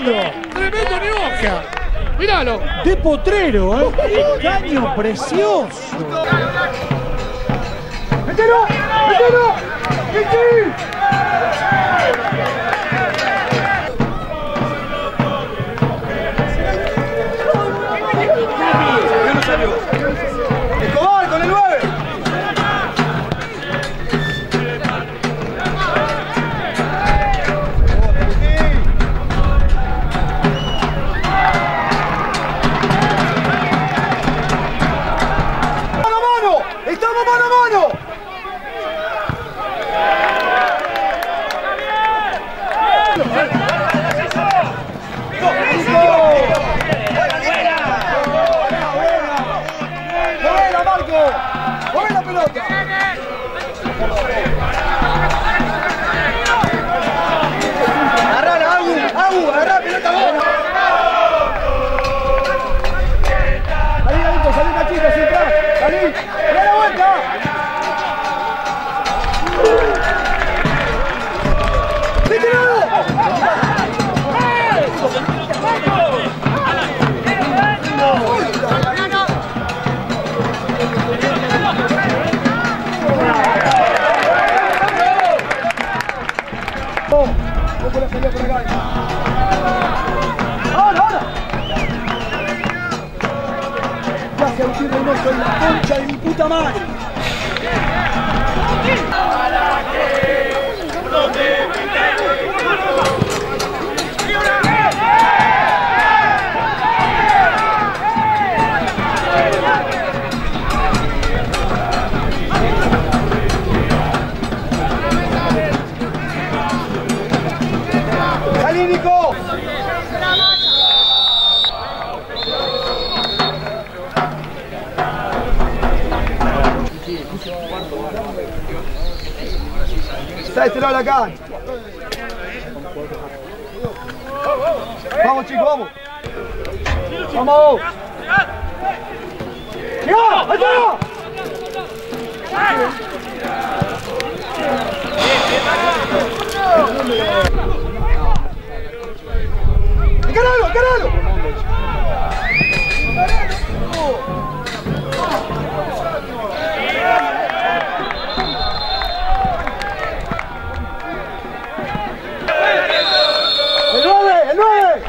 Tremendo Nioca. Míralo. De Potrero, ¿eh? ¡Qué caño precioso! ¡Mételo! ¡Mételo! ¡Michi! ¡Escobar con el 9! ¡Estamos mano a mano! ¡Buena, Marco! ¡Buena pelota! ¡Agarrala, Agu! ¡Agarrá pelota vos! Salí, Nachito, sin entrar. ¡Salí! ¡Da la vuelta! ¡Ahora! Ya se Agustín Reynoso en la concha de mi puta madre. ¡Salí, Nico! Está de este lado de la cancha. Vamos, chicos, vamos. ¡Vamos! ¡Llegá! ¡Allá! ¡Encaralo, encaralo! ¡El 9!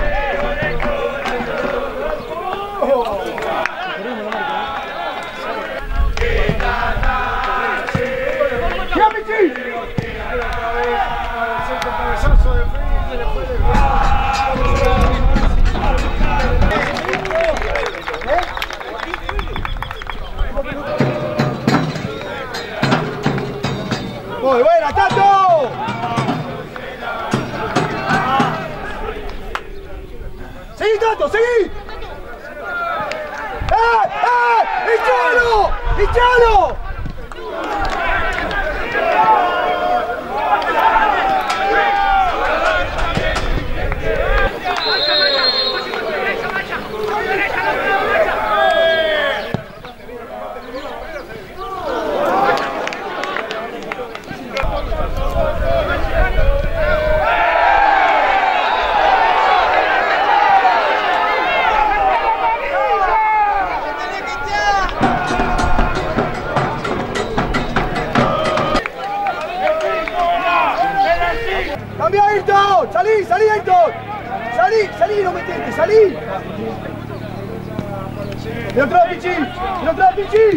¡Ya, Michi! ¡Muy buena, Tato! ¡Seguí, Tato, seguí! ¡Echalo! ¡Echalo! ¡Cambia, Ayrton! ¡Salí, salí, Ayrton! ¡Salí, salí, no metete, salí! ¡Y otra vez, Pichi! ¡Y otra vez, Pichi!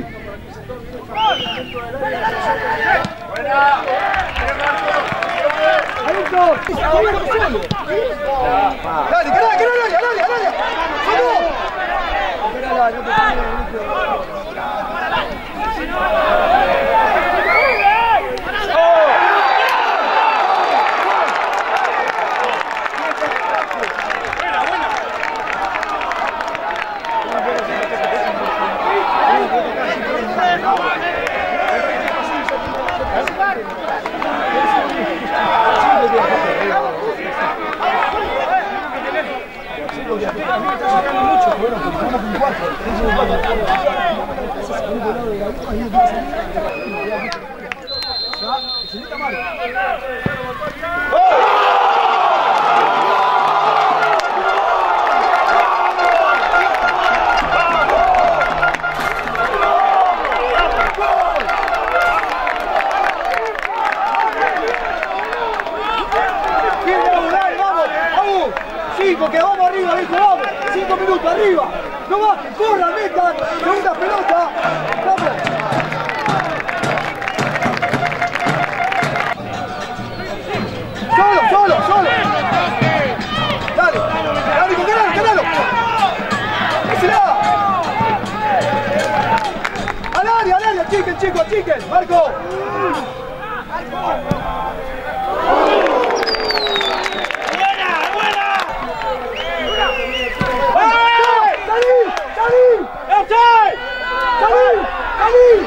¡Buena! ¡Ayrton! ¡Dale, dale! la segunda pelota. Cambia. Solo. Dale, ganalo. ¡Désela! Al área, achiquen, Marco. ¡Salí!